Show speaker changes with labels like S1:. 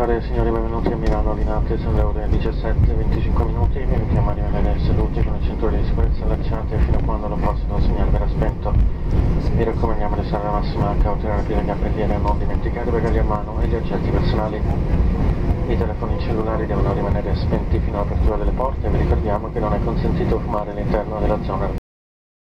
S1: signore e signori, benvenuti a Milano Linate, sono le ore 17:25 minuti, vi invitiamo a rimanere seduti con il cinturone di sicurezza allacciate fino a quando l'apposito segnale verrà spento. Vi raccomandiamo di usare la massima cautela nel piegare capelliere e non dimenticare i bagagli a mano e gli oggetti personali. I telefoni cellulari devono rimanere spenti fino all'apertura delle porte e vi ricordiamo che non è consentito fumare all'interno della zona